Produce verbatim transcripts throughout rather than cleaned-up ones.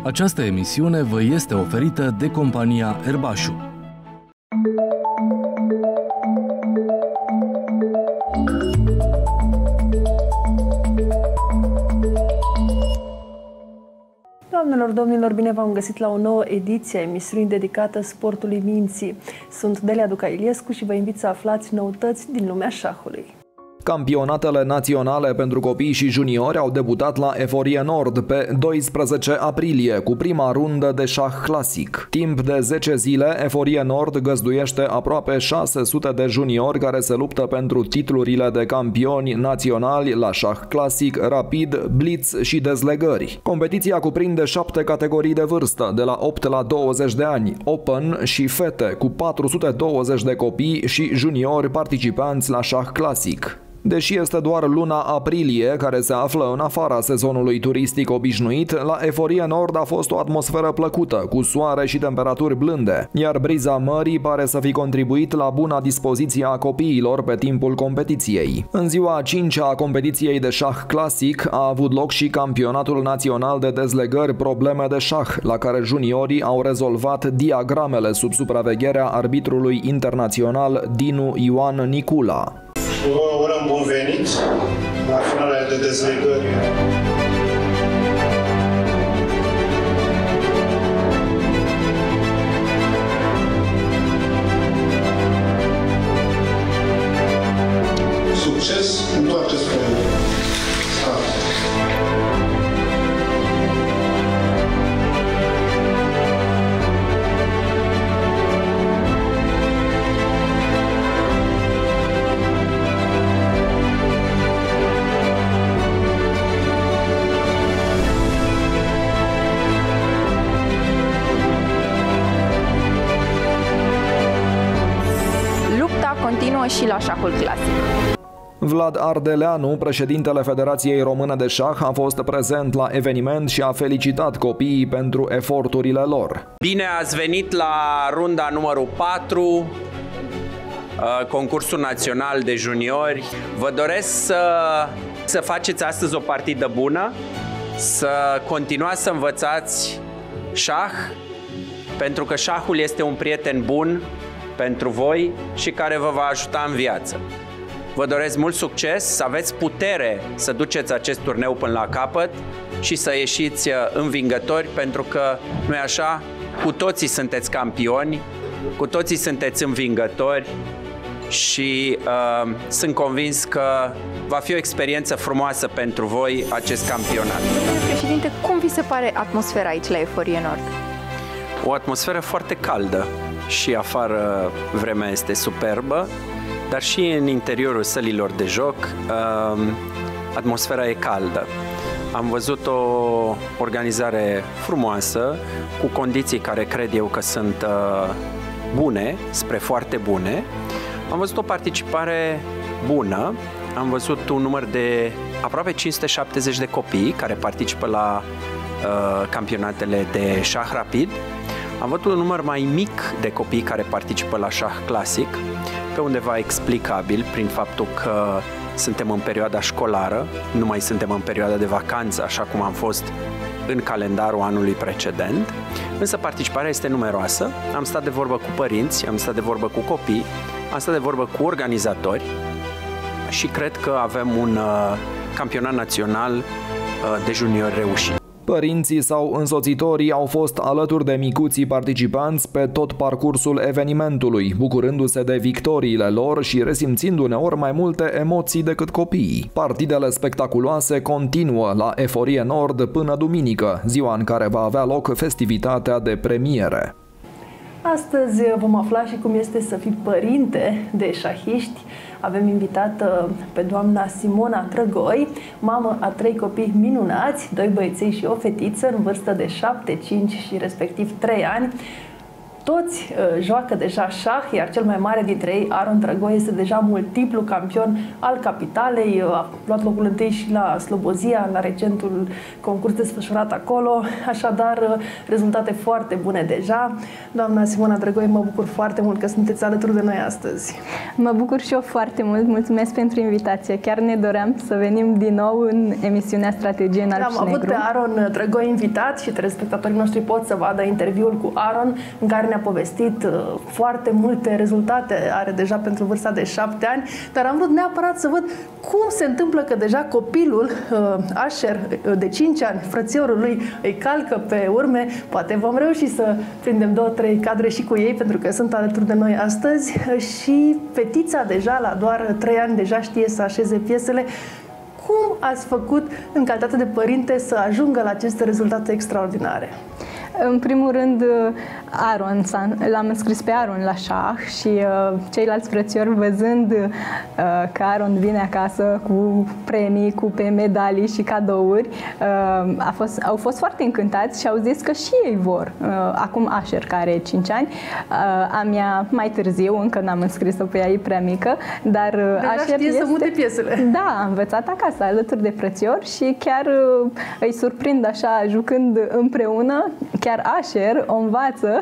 Această emisiune vă este oferită de compania Erbașu. Doamnelor, domnilor, bine v-am găsit la o nouă ediție a emisiunii dedicată sportului minții. Sunt Delia Duca Iliescu și vă invit să aflați noutăți din lumea șahului. Campionatele naționale pentru copii și juniori au debutat la Eforie Nord pe doisprezece aprilie cu prima rundă de șah clasic. Timp de zece zile, Eforie Nord găzduiește aproape șase sute de juniori care se luptă pentru titlurile de campioni naționali la șah clasic, rapid, blitz și dezlegări. Competiția cuprinde șapte categorii de vârstă, de la opt la douăzeci de ani, open și fete, cu patru sute douăzeci de copii și juniori participanți la șah clasic. Deși este doar luna aprilie, care se află în afara sezonului turistic obișnuit, la Eforie Nord a fost o atmosferă plăcută, cu soare și temperaturi blânde, iar briza mării pare să fi contribuit la buna dispoziție a copiilor pe timpul competiției. În ziua a cincea a competiției de șah clasic a avut loc și campionatul național de dezlegări probleme de șah, la care juniorii au rezolvat diagramele sub supravegherea arbitrului internațional Dinu Ioan Nicula. Vă urăm bun venit la finalele de dezlegări. Succes, întoarceți pe start. Continuă și la șahul clasic. Vlad Ardeleanu, președintele Federației Române de Șah, a fost prezent la eveniment și a felicitat copiii pentru eforturile lor. Bine ați venit la runda numărul patru, concursul național de juniori. Vă doresc să, să faceți astăzi o partidă bună, să continuați să învățați șah, pentru că șahul este un prieten bun pentru voi și care vă va ajuta în viață. Vă doresc mult succes, să aveți putere să duceți acest turneu până la capăt și să ieșiți învingători, pentru că, nu-i așa, cu toții sunteți campioni, cu toții sunteți învingători și uh, sunt convins că va fi o experiență frumoasă pentru voi acest campionat. Domnule președinte, cum vi se pare atmosfera aici la Eforie Nord? O atmosferă foarte caldă. Și afară vremea este superbă, dar și în interiorul sălilor de joc atmosfera e caldă. Am văzut o organizare frumoasă, cu condiții care cred eu că sunt bune, spre foarte bune. Am văzut o participare bună, am văzut un număr de aproape cinci sute șaptezeci de copii care participă la uh, campionatele de șah rapid. Am văzut un număr mai mic de copii care participă la șah clasic, pe undeva explicabil prin faptul că suntem în perioada școlară, nu mai suntem în perioada de vacanță, așa cum am fost în calendarul anului precedent, însă participarea este numeroasă. Am stat de vorbă cu părinți, am stat de vorbă cu copii, am stat de vorbă cu organizatori și cred că avem un uh, campionat național uh, de juniori reușit. Părinții sau însoțitorii au fost alături de micuții participanți pe tot parcursul evenimentului, bucurându-se de victoriile lor și resimțind uneori mai multe emoții decât copiii. Partidele spectaculoase continuă la Eforie Nord până duminică, ziua în care va avea loc festivitatea de premiere. Astăzi vom afla și cum este să fii părinte de șahiști. Avem invitată pe doamna Simona Trăgoi, mamă a trei copii minunați, doi băieței și o fetiță în vârstă de șapte, cinci și respectiv trei ani. toți uh, joacă deja șah, iar cel mai mare dintre ei, Aron Drăgoi, este deja multiplu campion al capitalei, uh, a luat locul întâi și la Slobozia, la recentul concurs desfășurat acolo, așadar uh, rezultate foarte bune deja. Doamna Simona Drăgoi, mă bucur foarte mult că sunteți alături de noi astăzi. Mă bucur și eu foarte mult, mulțumesc pentru invitație. Chiar ne doream să venim din nou în emisiunea Strategie în Alb și Am avut Negru. pe Aron Drăgoi invitat și telespectatorii noștri pot să vadă interviul cu Aron, în care ne-a povestit uh, foarte multe rezultate, are deja pentru vârsta de șapte ani, dar am vrut neapărat să văd cum se întâmplă că deja copilul uh, Asher, uh, de cinci ani, frățiorul lui, îi calcă pe urme. Poate vom reuși să prindem două, trei cadre și cu ei, pentru că sunt alături de noi astăzi. Și fetița deja, la doar trei ani, deja știe să așeze piesele. Cum ați făcut, în calitate de părinte, să ajungă la aceste rezultate extraordinare? În primul rând, Aron, l-am înscris pe Aron la șah și uh, ceilalți frățiori, văzând uh, că Aron vine acasă cu premii, cu pe medalii și cadouri, uh, a fost, au fost foarte încântați și au zis că și ei vor. Uh, acum Asher, care are cinci ani, uh, a mea mai târziu, încă n-am înscris-o pe ea, e prea mică, dar uh, Deja Asher știe este... să mute piesele. Da, a învățat acasă, alături de frățiori și chiar uh, îi surprind așa, jucând împreună. Chiar Asher o învață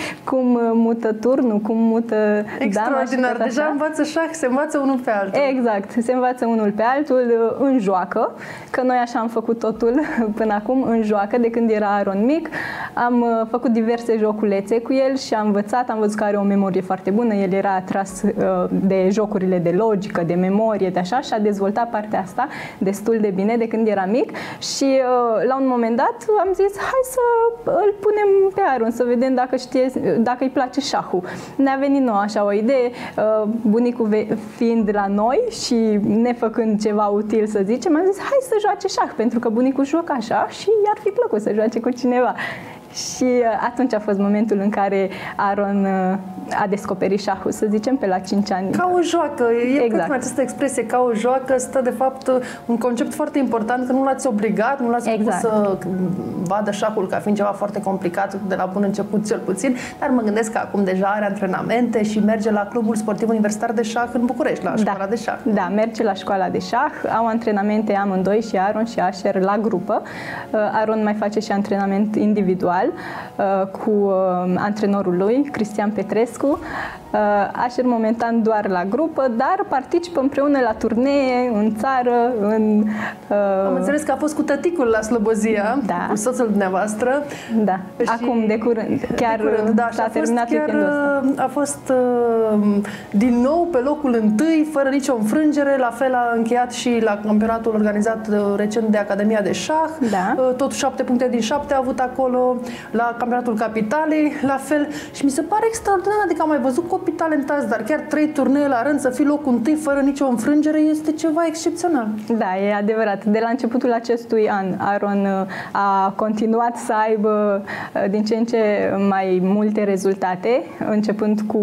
cum mută turnul, cum mută Extraordinar, dama. deja învață șah, se învață unul pe altul. Exact, se învață unul pe altul în joacă, că noi așa am făcut totul până acum, în joacă, de când era Aron mic. Am făcut diverse joculețe cu el și am învățat, am văzut că are o memorie foarte bună, el era atras de jocurile de logică, de memorie, de așa, și a dezvoltat partea asta destul de bine de când era mic și la un moment dat am zis, hai să îl punem pe Aron, să vedem dacă știe, dacă îi place șahul. Ne-a venit nouă așa o idee, bunicul fiind la noi și nefăcând ceva util, să zicem, am zis, hai să joace șah, pentru că bunicul joacă așa și i-ar fi plăcut să joace cu cineva. Și atunci a fost momentul în care Aron a descoperit șahul, să zicem, pe la cinci ani. Ca o joacă. E exact. Această expresie, ca o joacă, stă de fapt un concept foarte important, că nu l-ați obligat, nu l-ați exact. făcut să vadă șahul ca fiind ceva foarte complicat de la bun început, cel puțin, dar mă gândesc că acum deja are antrenamente și merge la Clubul Sportiv Universitar de Șah în București, la școala da. de șah. Da, merge la școala de șah, au antrenamente amândoi, și Aron și Asher, la grupă. Aron mai face și antrenament individual cu antrenorul lui, Cristian Petrescu. Asher momentan doar la grupă, dar participă împreună la turnee în țară, în... Am înțeles că a fost cu tăticul la Slobozia, da. cu soțul dumneavoastră. Da, și acum de curând, chiar de curând, da, s-a terminat weekendul ăsta. A fost din nou pe locul întâi, fără nicio înfrângere, la fel a încheiat și la campionatul organizat recent de Academia de Șah, da. tot șapte puncte din șapte a avut acolo, la campionatul Capitalei, la fel, și mi se pare extraordinar, adică am mai văzut copii talentați, dar chiar trei turnee la rând, să fii locul întâi fără nicio înfrângere, este ceva excepțional. Da, e adevărat. De la începutul acestui an, Aron a continuat să aibă din ce în ce mai multe rezultate, începând cu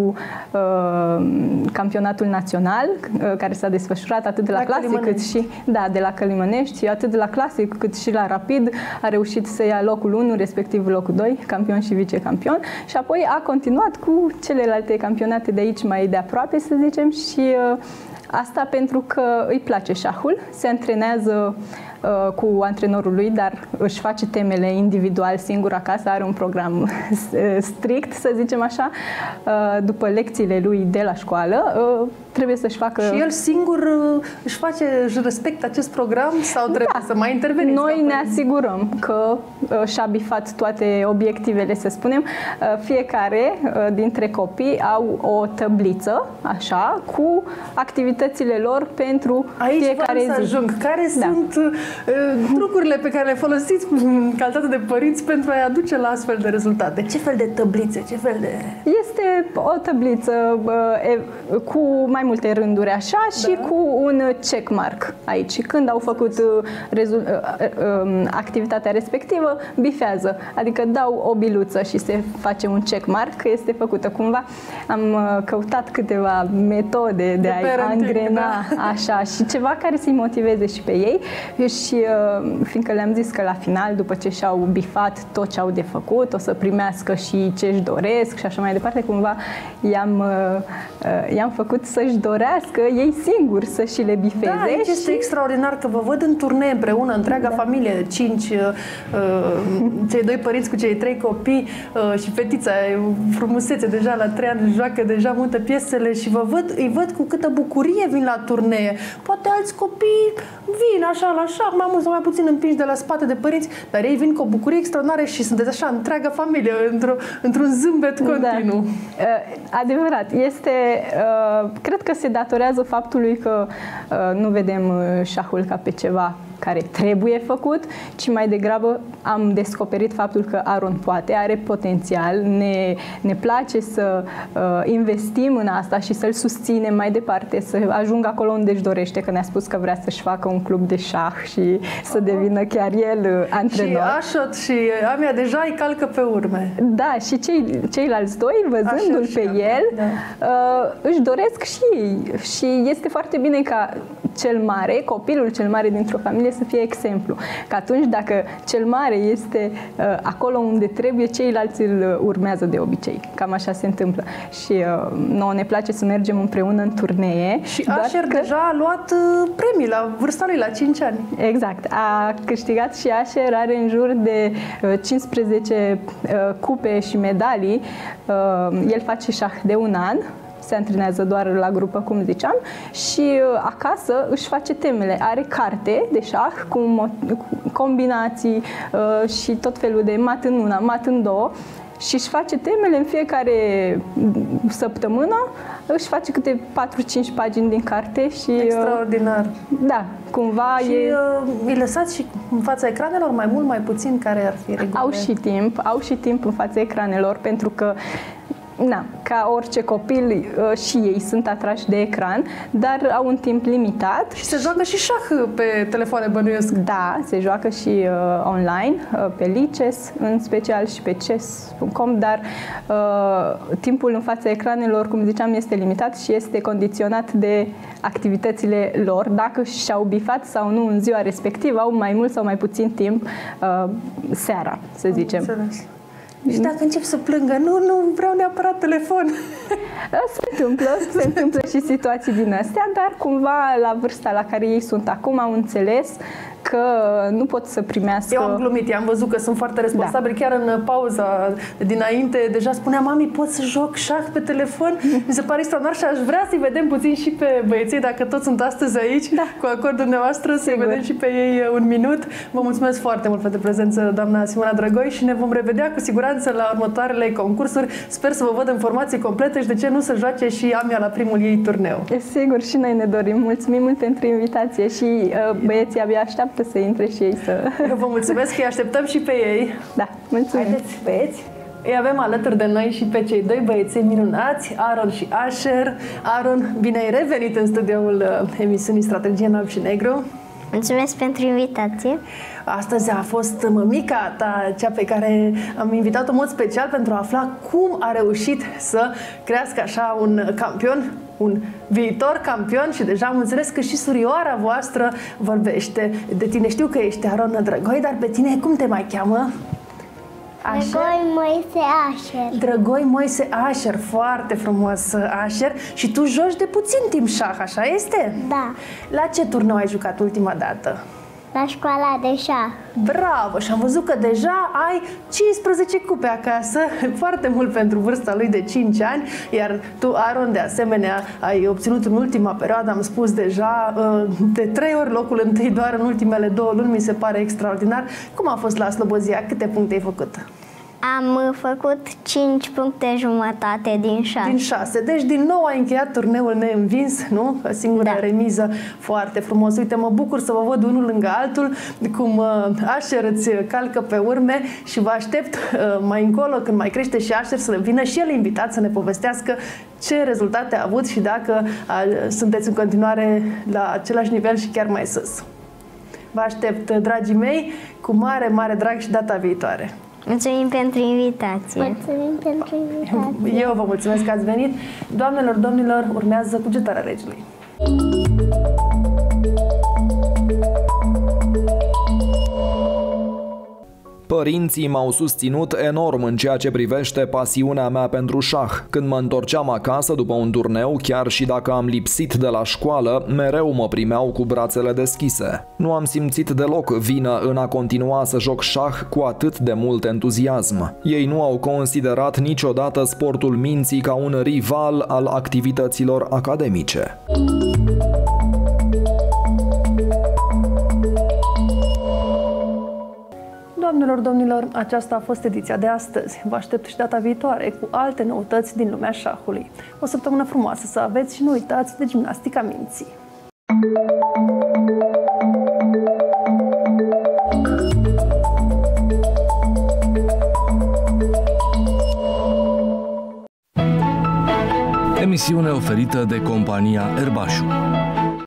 uh, campionatul național, uh, care s-a desfășurat atât de la, la clasic cât și da, de la Călimănești, atât de la clasic cât și la rapid, a reușit să ia locul unu, respectiv locul doi, campion și vicecampion, și apoi a continuat cu celelalte campionate de aici mai de aproape, să zicem, și uh, asta pentru că îi place șahul, se antrenează uh, cu antrenorul lui, dar își face temele individual, singur acasă, are un program strict, să zicem așa, uh, după lecțiile lui de la școală, uh, trebuie să-și facă... Și el singur uh, își face, își respectă acest program sau trebuie da. să mai interveniți? Noi ne asigurăm că uh, și-a bifat toate obiectivele, să spunem. Uh, fiecare uh, dintre copii au o tăbliță, așa, cu activitățile lor pentru Aici fiecare zi. Aici să ajung. Care da. sunt uh, trucurile pe care le folosiți în calitate de părinți pentru a-i aduce la astfel de rezultate? Ce fel de tăblițe? Ce fel de... Este o tăbliță uh, cu mai multe rânduri așa și Da. cu un check mark aici. Când au făcut rezul- activitatea respectivă, bifează. Adică dau o biluță și se face un check mark că este făcută cumva. Am căutat câteva metode de, De a-i parenting, angrena da. așa și ceva care să-i motiveze și pe ei și fiindcă le-am zis că la final, după ce și-au bifat tot ce au de făcut, o să primească și ce își doresc și așa mai departe, cumva i-am, i-am făcut să-și dorească ei singuri să și le bifeze. Da, aici este și... extraordinar că vă văd în turnee împreună, întreaga da. familie, cinci, uh, cei doi părinți cu cei trei copii uh, și fetița, e frumusețe deja la trei ani, joacă deja multe piesele și vă văd, îi văd cu câtă bucurie vin la turnee. Poate alți copii vin așa la șah, mai mult sau mai puțin împinși de la spate de părinți, dar ei vin cu o bucurie extraordinară și sunteți așa întreaga familie, într-o, într-un zâmbet continuu. Da. Adevărat. Este, cred că se datorează faptului că nu vedem șahul ca pe ceva care trebuie făcut, ci mai degrabă am descoperit faptul că Aron poate, are potențial, ne, ne place să uh, investim în asta și să-l susținem mai departe, să ajungă acolo unde își dorește, că ne-a spus că vrea să-și facă un club de șah și să devină chiar el uh, antrenor. Și Ashot și Amia deja îi calcă pe urme. Da, și cei, ceilalți doi, văzându-l pe el, da. uh, își doresc și ei. Și este foarte bine ca cel mare, copilul cel mare dintr-o familie să fie exemplu. Că atunci dacă cel mare este uh, acolo unde trebuie, ceilalți îl urmează de obicei. Cam așa se întâmplă. Și uh, nouă ne place să mergem împreună în turnee. Și Asher că... deja a luat uh, premii la vârsta lui, la cinci ani. Exact. A câștigat și Asher, are în jur de uh, cincisprezece uh, cupe și medalii. Uh, el face șah de un an. Se antrenează doar la grupă, cum ziceam, și uh, acasă își face temele. Are carte de șah cu, cu combinații uh, și tot felul de mat în una, mat în două și își face temele în fiecare săptămână, își face câte patru-cinci pagini din carte și... Extraordinar. Uh, da, cumva și, e... uh, îi lăsați și în fața ecranelor mai mult, mai puțin, care ar fi regulile? Au și timp, au și timp în fața ecranelor, pentru că na, ca orice copil și ei sunt atrași de ecran, dar au un timp limitat. Și se joacă și șah pe telefoane, bănuiesc. Da, se joacă și uh, online, uh, pe Lichess, în special și pe chess punct com, dar uh, timpul în fața ecranelor, cum ziceam, este limitat și este condiționat de activitățile lor. Dacă și-au bifat sau nu în ziua respectivă, au mai mult sau mai puțin timp uh, seara, să zicem. Înțeles. Și dacă încep să plângă, nu, nu vreau neapărat telefon. Se întâmplă, se întâmplă și situații din astea, dar cumva la vârsta la care ei sunt acum au înțeles că nu pot să primească... Eu am glumit, am văzut că sunt foarte responsabili. Da. Chiar în pauza dinainte, deja spunea, mami, pot să joc șah pe telefon? Mi se pare extraordinar și aș vrea să-i vedem puțin și pe băieții, dacă toți sunt astăzi aici, da. Cu acordul dumneavoastră, să-i vedem și pe ei un minut. Vă mulțumesc foarte mult pentru prezență, doamna Simona Drăgoi, și ne vom revedea cu siguranță la următoarele concursuri. Sper să vă văd informații complete și de ce nu să joace și Amia la primul ei turneu. E sigur, și noi ne dorim. Mulțumim mult pentru invitație și uh, băieții abia așteaptă să intre și ei să... Eu vă mulțumesc că îi așteptăm și pe ei. Da, mulțumim. Haideți, băieți. Îi avem alături de noi și pe cei doi băieței minunați, Aron și Asher. Aron, bine ai revenit în studioul emisiunii Strategie în Alb și Negru. Mulțumesc pentru invitație. Astăzi a fost mămica ta, cea pe care am invitat-o în mod special pentru a afla cum a reușit să crească așa un campion, un viitor campion, și deja am înțeles că și surioara voastră vorbește de tine. Știu că ești Aron Drăgoi, dar pe tine cum te mai cheamă? Drăgoi Moise Asher. Drăgoi Moise Asher, foarte frumos, Asher. Și tu joci de puțin timp șah, așa este? Da. La ce turneu ai jucat ultima dată? La școala de șah. Bravo! Și am văzut că deja ai cincisprezece cupe acasă, foarte mult pentru vârsta lui de cinci ani, iar tu, Aron, de asemenea, ai obținut în ultima perioadă, am spus deja, de trei ori locul întâi doar în ultimele două luni, mi se pare extraordinar. Cum a fost la Slobozia? Câte puncte ai făcut? Am făcut cinci puncte jumătate din șase. Din șase. Deci din nou ai încheiat turneul neînvins, nu? Singura da. remiză, foarte frumos. Uite, mă bucur să vă văd unul lângă altul, cum Asher îți calcă pe urme, și vă aștept mai încolo, când mai crește și Asher, să vină și el invitat să ne povestească ce rezultate a avut și dacă a, sunteți în continuare la același nivel și chiar mai sus. Vă aștept, dragii mei, cu mare, mare drag și data viitoare. Mulțumim pentru invitație. Mulțumim pentru invitație. Eu vă mulțumesc că ați venit. Doamnelor, domnilor, urmează Cugetarea Regelui. Părinții m-au susținut enorm în ceea ce privește pasiunea mea pentru șah. Când mă întorceam acasă după un turneu, chiar și dacă am lipsit de la școală, mereu mă primeau cu brațele deschise. Nu am simțit deloc vină în a continua să joc șah cu atât de mult entuziasm. Ei nu au considerat niciodată sportul minții ca un rival al activităților academice. Doamnelor, domnilor, aceasta a fost ediția de astăzi. Vă aștept și data viitoare cu alte noutăți din lumea șahului. O săptămână frumoasă să aveți și nu uitați de gimnastica minții. Emisiune oferită de compania Erbașu.